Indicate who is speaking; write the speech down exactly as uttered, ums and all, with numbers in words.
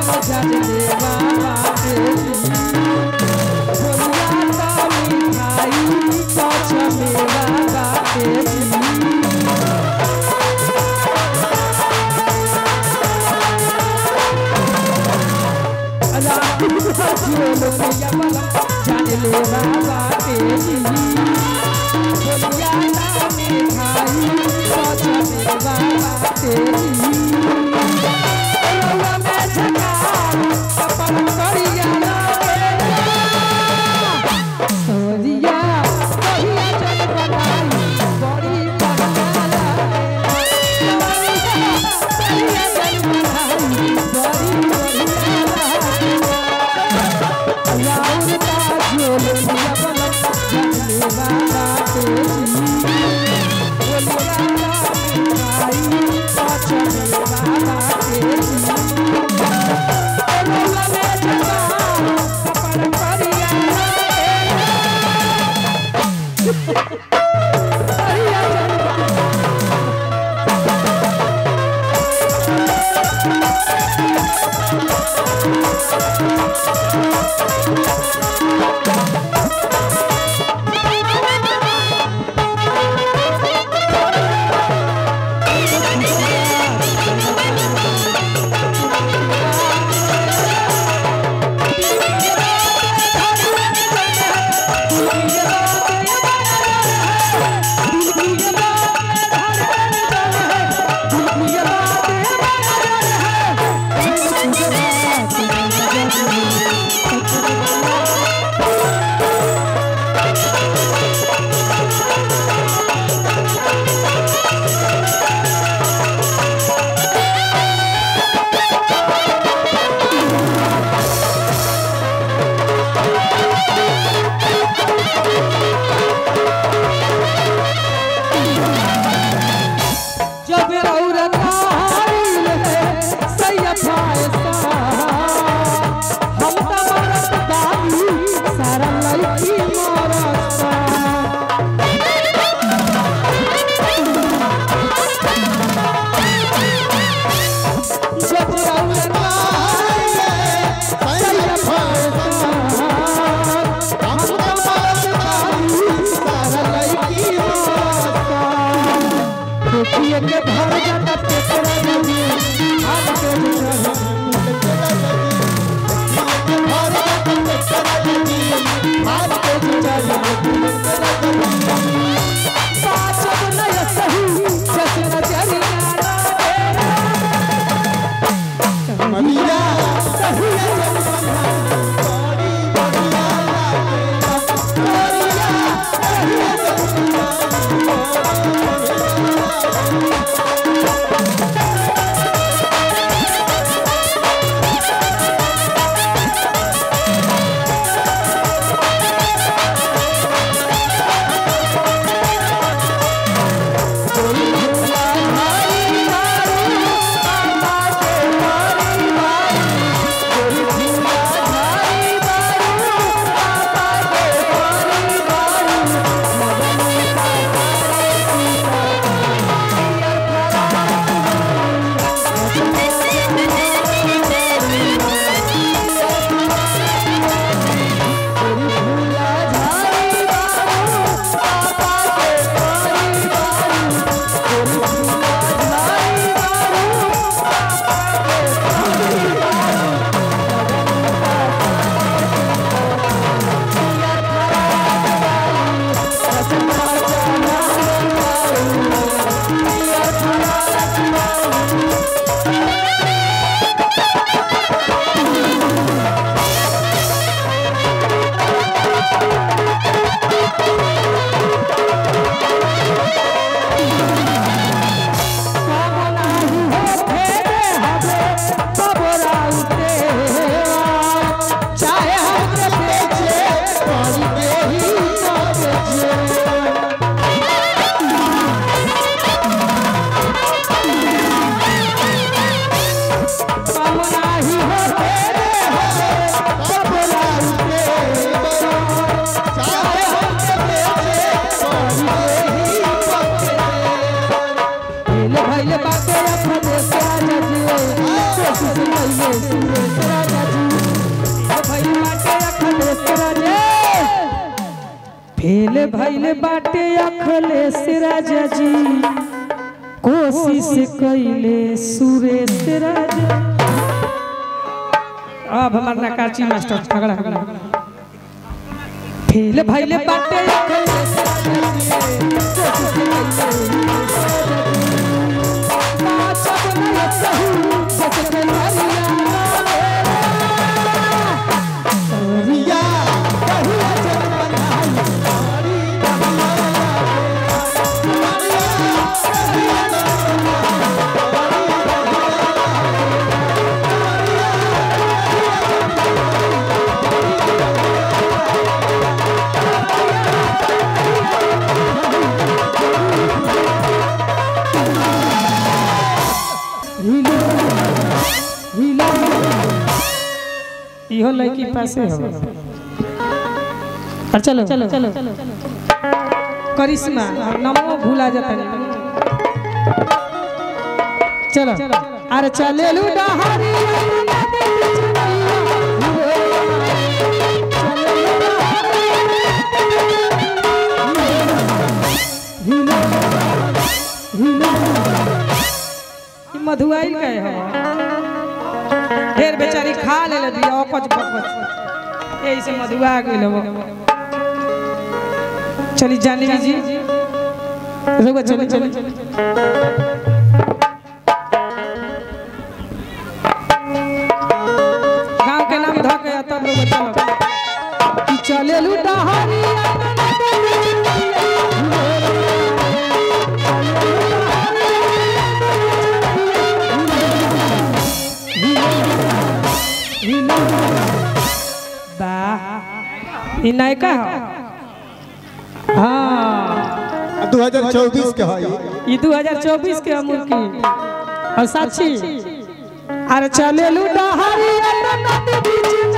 Speaker 1: जान ले बाबा तेरी बोलिया ना मिठाई सोच में बाबा तेरी रउआ में झका अपन करिया सोरिया कहिया जन बनाई बड़ी पगला कहिया जन बनाई बड़ी
Speaker 2: Oh,
Speaker 1: फेल भइल बाटे अखिलेश राजा जी कोशिश कइले सुरेश राजा। अब हमार नकाची मास्टर झगड़ा फेल भइल बाटे अखिलेश राजा जी कोशिश कइले इहो लड़की पासे हो। और चलो चलो चलो करिश्मा नामो भूला जाता नहीं। चलो अरे चले लू डहारी मधुआई गए हो ढेर बेचारी खा ले दिया औकच बकच यही से मधुआ गइल हो। चली जानवी जी रुको चली चली गांव के नाम धो के तब रुको चलो कि चले लू डहारी इ नायका हाँ
Speaker 2: दो हज़ार चौबीस के है
Speaker 1: ये दो हज़ार चौबीस के अमूल की और साक्षी अरे चले लू डहारी नदी बीच